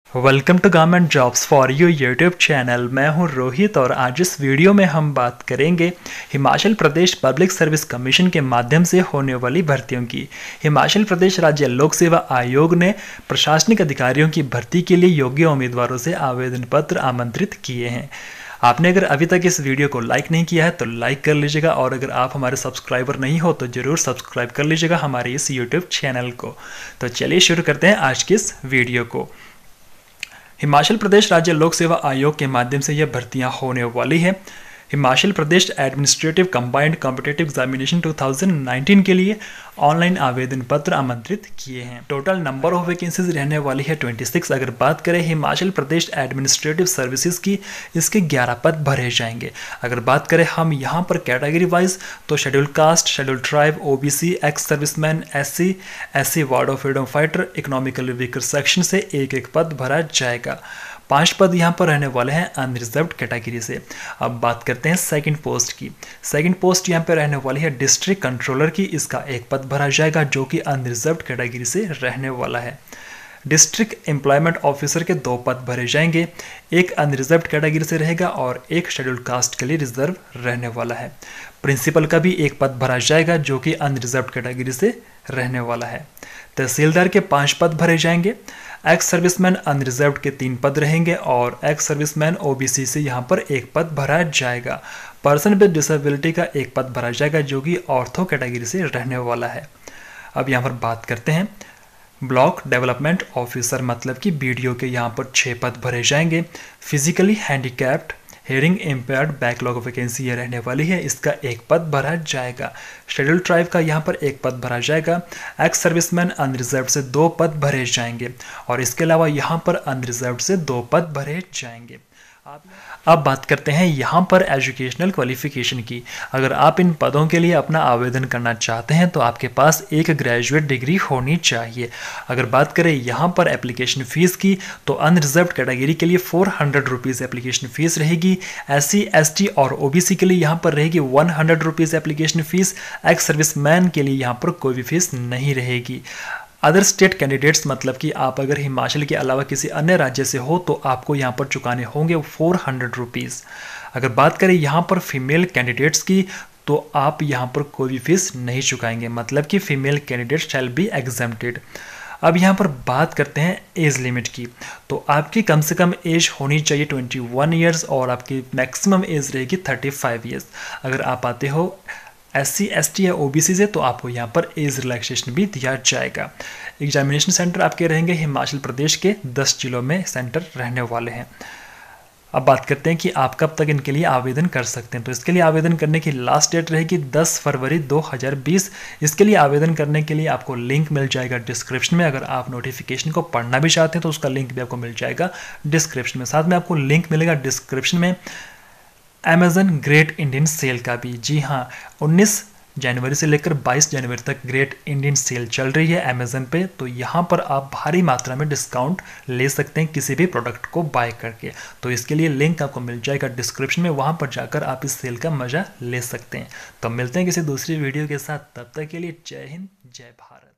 Welcome to government jobs for you YouTube channel. मैं हूं रोहित और आज इस वीडियो में हम बात करेंगे Himachal Pradesh public service commission के माध्यम से होने वाली भर्तियों की। हिमाचल प्रदेश राज्य लोक सेवा आयोग ने प्रशासनिक अधिकारियों की भर्ती के लिए योग्य उम्मीदवारों से आवेदन पत्र आमंत्रित किए हैं। आपने अगर अभी तक इस वीडियो को लाइक नहीं किया है तो लाइक कर लीजिएगा और अगर आप हमारे सब्सक्राइबर नहीं हो तो ज़रूर सब्सक्राइब कर लीजिएगा हमारे इस यूट्यूब चैनल को। तो चलिए शुरू करते हैं आज की इस वीडियो को। हिमाचल प्रदेश राज्य लोक सेवा आयोग के माध्यम से यह भर्तियां होने वाली है। Himachal Pradesh administrative combined competitive examination 2019 के लिए ऑनलाइन आवेदन पत्र आमंत्रित किए हैं। टोटल नंबर ऑफ वैकेंसीज रहने वाली है 26। अगर बात करें हिमाचल प्रदेश एडमिनिस्ट्रेटिव सर्विसेज की, इसके 11 पद भरे जाएंगे। अगर बात करें हम यहाँ पर कैटेगरी वाइज तो schedule caste, schedule tribe, OBC, ex serviceman, SC, ward of freedom fighter, economically weaker section से एक एक पद भरा जाएगा। 5 पद यहाँ पर रहने वाले हैं अनरिजर्व्ड कैटेगरी से। अब बात करते हैं सेकंड पोस्ट की। सेकंड पोस्ट यहाँ पे रहने वाली है डिस्ट्रिक्ट कंट्रोलर की। इसका एक पद भरा जाएगा जो कि अनरिजर्व्ड कैटेगरी से रहने वाला है। डिस्ट्रिक्ट एम्प्लॉयमेंट ऑफिसर के 2 पद भरे जाएंगे। एक अनरिजर्व्ड कैटेगरी से रहेगा और एक शेड्यूल कास्ट के लिए रिजर्व रहने वाला है। प्रिंसिपल का भी एक पद भरा जाएगा जो कि अनरिजर्व्ड कैटेगरी से रहने वाला है। तहसीलदार के 5 पद भरे जाएंगे। एक्स सर्विसमैन अनरिजर्व्ड के 3 पद रहेंगे और एक्स सर्विसमैन ओबीसी से यहाँ पर एक पद भरा जाएगा। पर्सन विद डिसेबिलिटी का एक पद भरा जाएगा जो कि ऑर्थो कैटेगरी से रहने वाला है। अब यहाँ पर बात करते हैं ब्लॉक डेवलपमेंट ऑफिसर मतलब कि बीडीओ के यहाँ पर 6 पद भरे जाएंगे। Physically handicapped, hearing impaired backlog of vacancy ये रहने वाली है, इसका एक पद भरा जाएगा। शेड्यूल ट्राइब का यहाँ पर एक पद भरा जाएगा। एक्स सर्विसमैन अनरिजर्व्ड से 2 पद भरे जाएंगे और इसके अलावा यहाँ पर अनरिजर्व्ड से 2 पद भरे जाएंगे। अब बात करते हैं यहाँ पर एजुकेशनल क्वालिफिकेशन की। अगर आप इन पदों के लिए अपना आवेदन करना चाहते हैं तो आपके पास एक ग्रेजुएट डिग्री होनी चाहिए। अगर बात करें यहाँ पर एप्लीकेशन फ़ीस की तो अनरिजर्व्ड कैटेगरी के लिए 400 रुपीज़ एप्लीकेशन फ़ीस रहेगी। SC, ST और OBC के लिए यहाँ पर रहेगी 100 rupees application fees. Ex serviceman के लिए यहाँ पर कोई भी फीस नहीं रहेगी। अदर स्टेट कैंडिडेट्स मतलब कि आप अगर हिमाचल के अलावा किसी अन्य राज्य से हो तो आपको यहाँ पर चुकाने होंगे 400 रुपीज़। अगर बात करें यहाँ पर फीमेल कैंडिडेट्स की तो आप यहाँ पर कोई भी फीस नहीं चुकाएंगे, मतलब कि female candidate shall be exempted. अब यहाँ पर बात करते हैं एज लिमिट की। तो आपकी कम से कम एज होनी चाहिए 21 ईयर्स और आपकी मैक्सिमम एज रहेगी 35 ईयर्स। अगर आप आते हो SC, ST या OBC से तो आपको यहाँ पर एज रिलैक्सेशन भी दिया जाएगा। एग्जामिनेशन सेंटर आपके रहेंगे हिमाचल प्रदेश के 10 जिलों में सेंटर रहने वाले हैं। अब बात करते हैं कि आप कब तक इनके लिए आवेदन कर सकते हैं। तो इसके लिए आवेदन करने की लास्ट डेट रहेगी 10 फरवरी 2020। इसके लिए आवेदन करने के लिए आपको लिंक मिल जाएगा डिस्क्रिप्शन में। अगर आप नोटिफिकेशन को पढ़ना भी चाहते हैं तो उसका लिंक भी आपको मिल जाएगा डिस्क्रिप्शन में। साथ में आपको लिंक मिलेगा डिस्क्रिप्शन में अमेजन ग्रेट इंडियन सेल का भी। जी हाँ, 19 जनवरी से लेकर 22 जनवरी तक ग्रेट इंडियन सेल चल रही है अमेजन पे। तो यहाँ पर आप भारी मात्रा में डिस्काउंट ले सकते हैं किसी भी प्रोडक्ट को बाय करके। तो इसके लिए लिंक आपको मिल जाएगा डिस्क्रिप्शन में, वहाँ पर जाकर आप इस सेल का मजा ले सकते हैं। तो मिलते हैं किसी दूसरी वीडियो के साथ, तब तक के लिए जय हिंद, जय भारत।